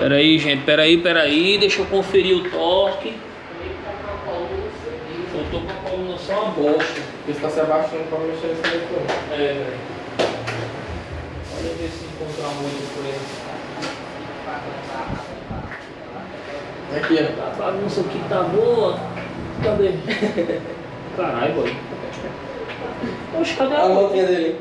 Pera aí, gente, pera aí, deixa eu conferir o torque. Eu tô com a coluna só uma bosta. Porque tá se abaixando pra mexer nesse telefone. É, velho. Olha ver se encontrar um olho por aí. Aqui, ó. A bagunça aqui tá boa. Cadê? Caralho, boy. Oxe, cadê A motinha dele.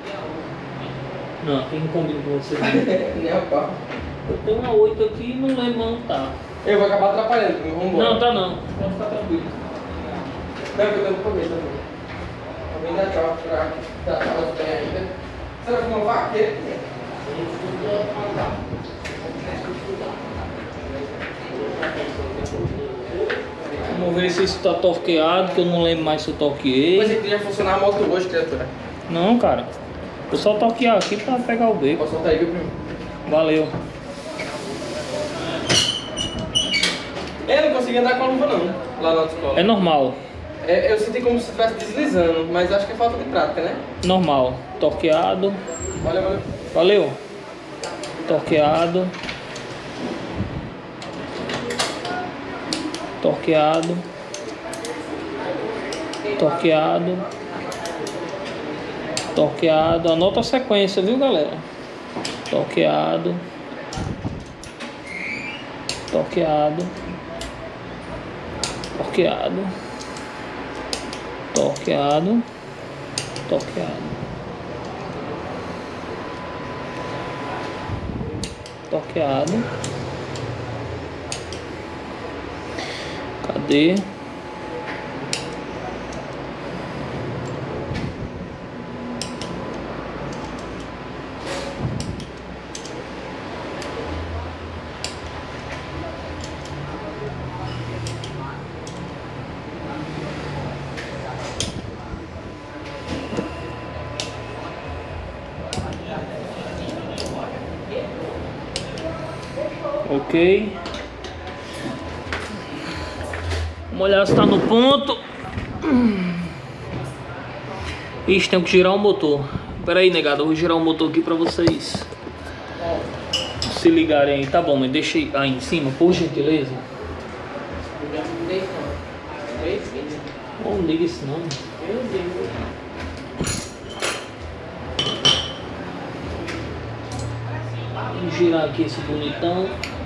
Não, quem combina com você? Nem a pau. Eu tenho uma 8 aqui e não lembro onde tá. Eu vou acabar atrapalhando, vamos embora. Não, tá não. Pode ficar tranquilo. Não, que eu tenho que comer também. Também dá tchau pra dar os pés ainda. Será que não vai querer? Vamos ver se isso tá torqueado, que eu não lembro mais se eu torqueei. Pensei que ia funcionar a moto hoje, criatura. Não, cara. Vou só torquear aqui pra pegar o beco. Posso soltar aí, viu, primo? Valeu. Eu não consegui andar com a luva não, lá na autoescola. É normal. É, eu senti como se estivesse deslizando, mas acho que é falta de prática, né? Normal. Torqueado. Valeu. Valeu. Torqueado. Torqueado. Torqueado. Torqueado. Anota a sequência, viu, galera? Torqueado. Torqueado. Torqueado. Torqueado. Torqueado. Torqueado. Cadê? Ok. Vamos olhar se está no ponto. Ixi, tem que girar o motor. Pera aí, negado, eu vou girar o motor aqui pra vocês se ligarem aí. Tá bom, mas deixa aí em cima, por gentileza. Não liga isso não. Vamos girar aqui esse bonitão.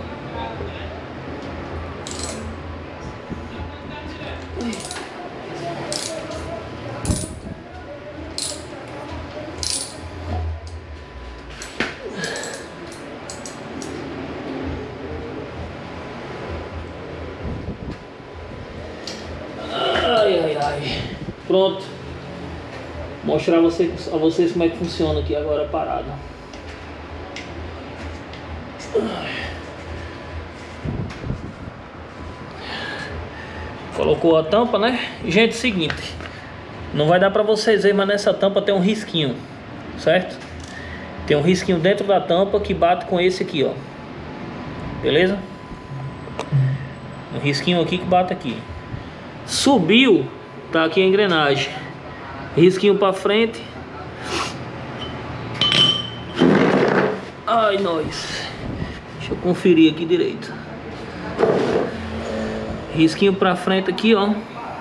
Pronto. Mostrar a vocês como é que funciona aqui agora a parada. Colocou a tampa, né? Gente, seguinte, não vai dar pra vocês verem, mas nessa tampa tem um risquinho, certo? Tem um risquinho dentro da tampa que bate com esse aqui, ó. Beleza? Um risquinho aqui que bate aqui. Subiu, tá aqui a engrenagem. Risquinho pra frente. Ai, nós. Deixa eu conferir aqui direito. Risquinho pra frente aqui, ó.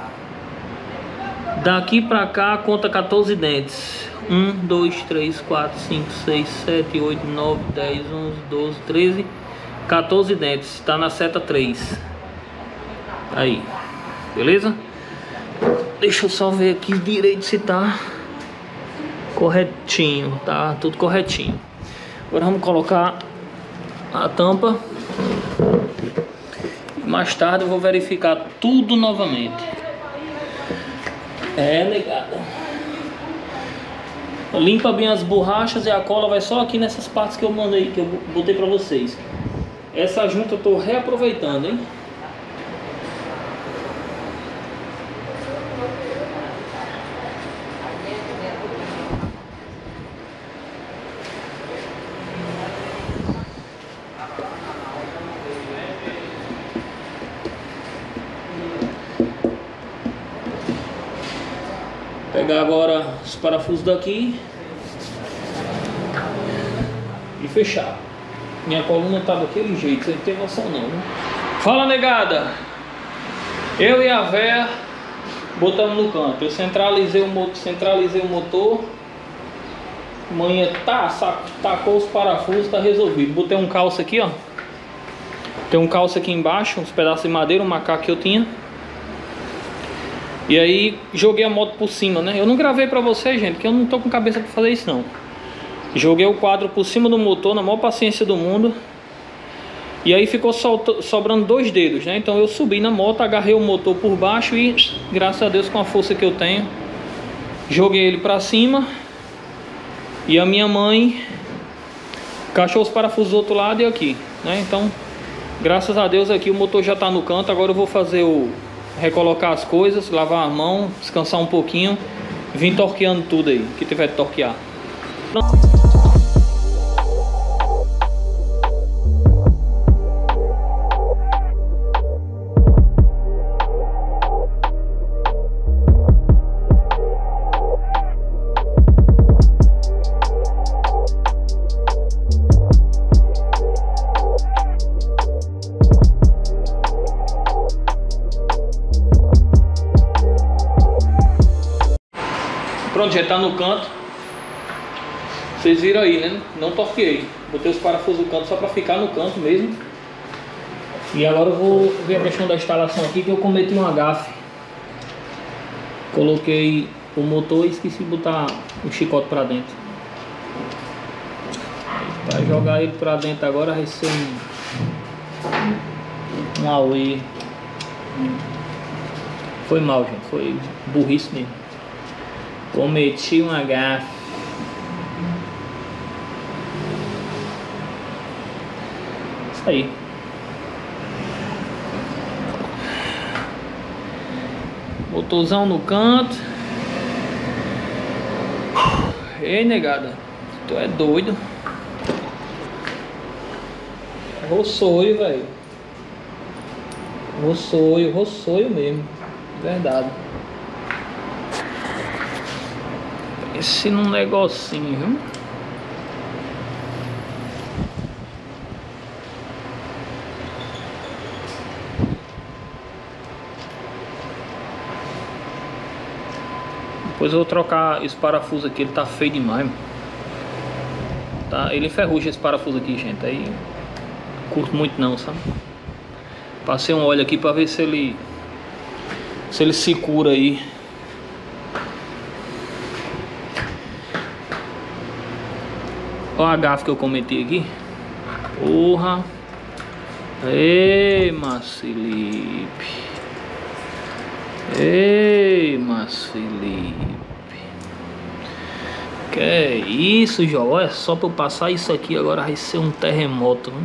Daqui pra cá conta 14 dentes. 1, 2, 3, 4, 5, 6, 7, 8, 9, 10, 11, 12, 13, 14 dentes. Tá na seta 3. Aí. Beleza? Deixa eu só ver aqui direito se tá corretinho. Tá tudo corretinho. Agora vamos colocar a tampa. Mais tarde eu vou verificar tudo novamente. É, negada. Limpa bem as borrachas e a cola vai só aqui nessas partes que eu mandei, que eu botei pra vocês. Essa junta eu tô reaproveitando, hein? Pegar agora os parafusos daqui e fechar. Minha coluna tá daquele jeito, você não tem noção não, né? Fala, negada! Eu e a véia botamos no canto. Eu centralizei o motor. Manhã tacou os parafusos, tá resolvido. Botei um calço aqui, ó. Tem um calço aqui embaixo, uns pedaços de madeira, um macaco que eu tinha. E aí joguei a moto por cima, né? Eu não gravei pra vocês, gente, porque eu não tô com cabeça pra fazer isso não. Joguei o quadro por cima do motor, na maior paciência do mundo. E aí ficou sobrando 2 dedos, né? Então eu subi na moto, agarrei o motor por baixo e, graças a Deus, com a força que eu tenho, joguei ele pra cima. E a minha mãe encaixou os parafusos do outro lado e aqui, né? Então, graças a Deus aqui o motor já tá no canto. Agora eu vou fazer recolocar as coisas, lavar a mão, descansar um pouquinho, vim torqueando tudo aí, que tiver de torquear. Pronto, já tá no canto. Vocês viram aí, né? Não torquei. Botei os parafusos no canto só pra ficar no canto mesmo. E agora eu vou ver a questão da instalação aqui, que eu cometi um agafe. Coloquei o motor e esqueci de botar o chicote pra dentro. Pra jogar ele pra dentro agora vai ser um auê. Foi mal, gente. Foi burrice mesmo. Cometi um agafe. Isso aí. Motorzão no canto. Ei, negada, tu é doido. Roçoio, velho. Roçoio mesmo. Verdade. Pense num negocinho, viu? Depois eu vou trocar esse parafuso aqui, ele tá feio demais. Tá? Ele enferruja esse parafuso aqui, gente. Aí curto muito não, sabe? Passei um óleo aqui pra ver se ele se cura aí. Olha a gafe que eu cometi aqui. Porra. Ei, Márcio Felipe. Ei, Márcio Felipe. Que é isso, João? Olha só, pra eu passar isso aqui agora vai ser um terremoto, hein?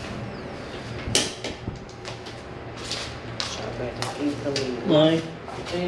Mãe. Ei.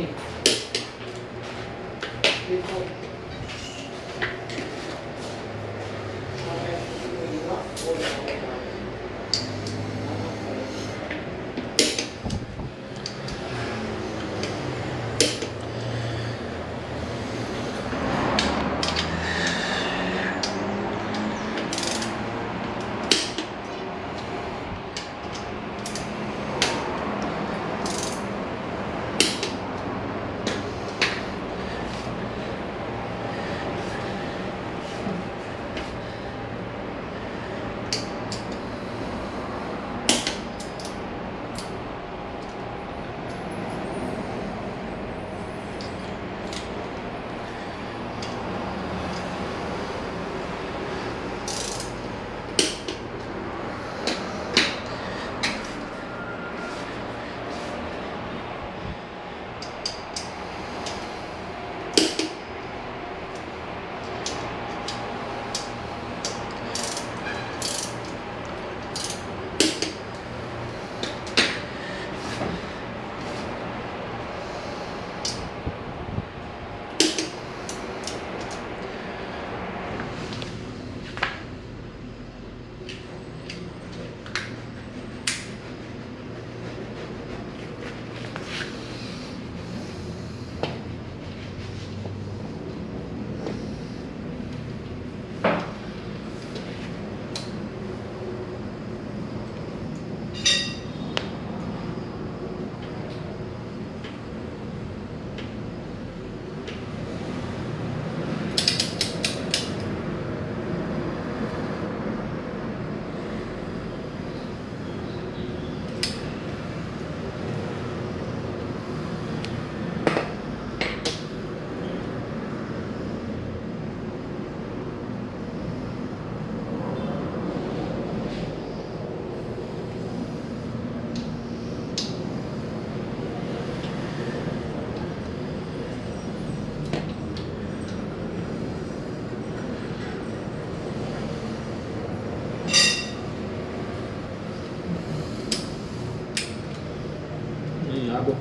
Água.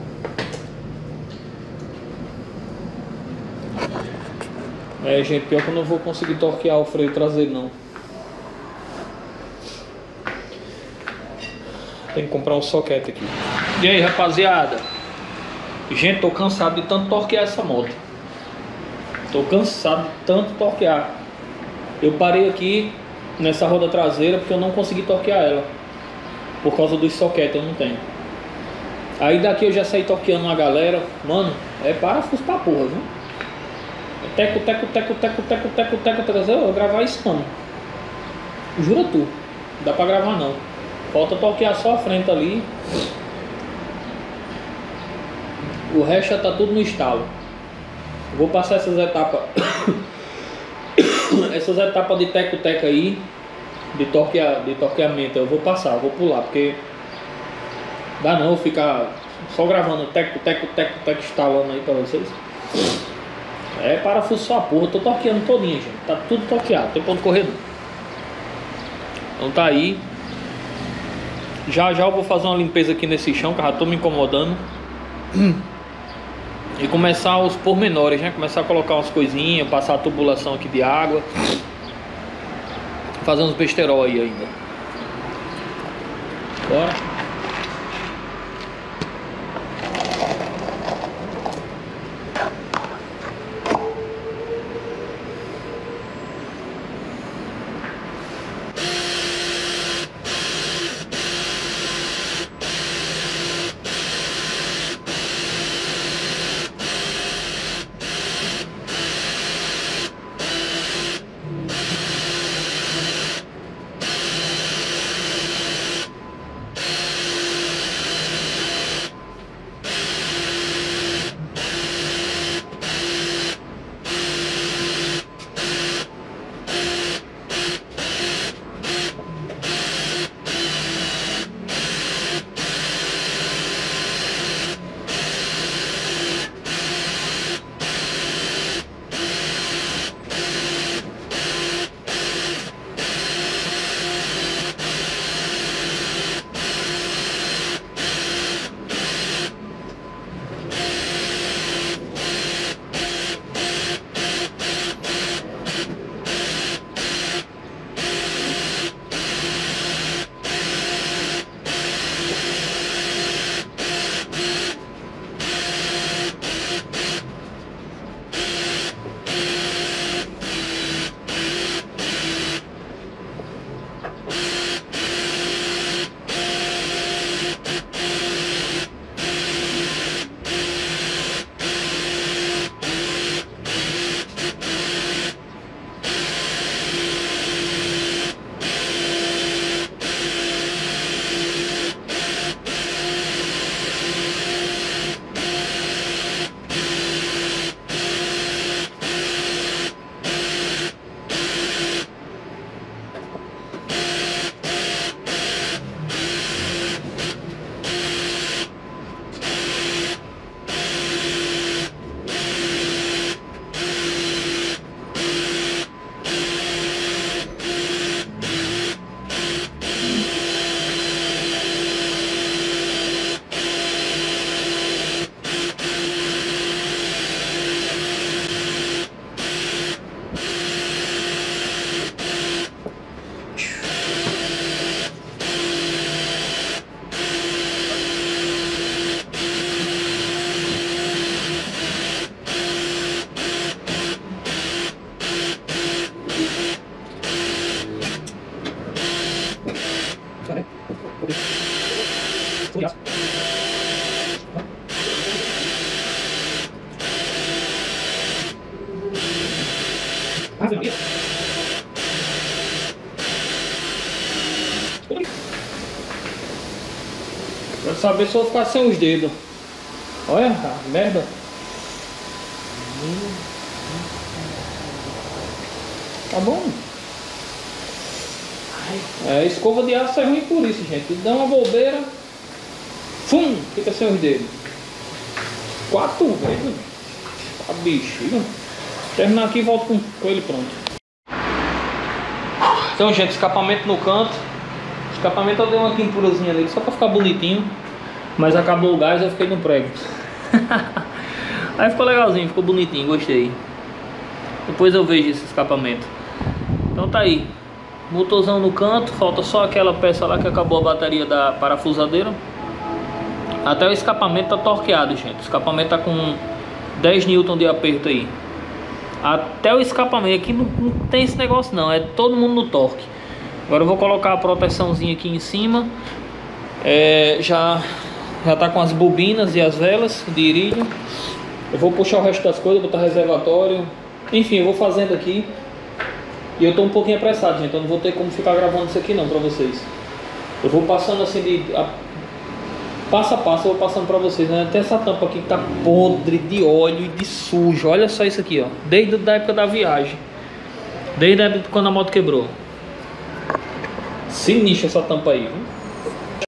É, gente, pior que eu não vou conseguir torquear o freio traseiro, não. Tem que comprar um soquete aqui. E aí, rapaziada? Gente, tô cansado de tanto torquear essa moto. Tô cansado de tanto torquear. Eu parei aqui nessa roda traseira porque eu não consegui torquear ela. Por causa dos soquetes, eu não tenho. Aí daqui eu já saí torqueando uma galera. Mano, é parafuso pra porra, viu? Teco, teco, teco, teco, teco, teco, teco, teco. Eu vou gravar isso não. Jura tu. Não dá pra gravar não. Falta torquear só a frente ali. O resto já tá tudo no estalo. Vou passar essas etapas. Essas etapas de teco-teco aí. De torqueamento. Eu vou passar, eu vou pular. Porque dá não ficar só gravando teco, teco, teco, teco, instalando aí pra vocês. É parafuso só a porra. Eu tô torqueando todinha, gente. Tá tudo torqueado. Não tem ponto de correr não. Então tá aí. Já já eu vou fazer uma limpeza aqui nesse chão, que eu já tô me incomodando. E começar os pormenores, né? Começar a colocar umas coisinhas, passar a tubulação aqui de água. Fazer uns besterol aí ainda. Bora. Quero saber se eu vou ficar sem os dedos. Olha, merda. Tá bom. É, escova de aço é ruim por isso, gente. Dá uma bobeira, fum, fica sem os dedos. 4 vezes. Tá bexiga. Terminar aqui e volto com ele pronto. Então, gente, escapamento no canto. Escapamento eu dei uma quinturazinha nele só pra ficar bonitinho. Mas acabou o gás e eu fiquei no prego. Aí ficou legalzinho, ficou bonitinho, gostei. Depois eu vejo esse escapamento. Então tá aí. Motorzão no canto, falta só aquela peça lá que acabou a bateria da parafusadeira. Até o escapamento tá torqueado, gente. O escapamento tá com 10 Newton de aperto aí. Até o escapamento, aqui não tem esse negócio não, é todo mundo no torque. Agora eu vou colocar a proteçãozinha aqui em cima. Já tá com as bobinas e as velas de irídio. Eu vou puxar o resto das coisas, botar reservatório. Enfim, eu vou fazendo aqui. E eu tô um pouquinho apressado, gente. Eu não vou ter como ficar gravando isso aqui não pra vocês. Eu vou passando assim passo a passo, eu vou passando pra vocês, né? Tem essa tampa aqui que tá podre de óleo e de sujo. Olha só isso aqui, ó. Desde a época da viagem. Desde a época quando a moto quebrou. Sinistro essa tampa aí, viu?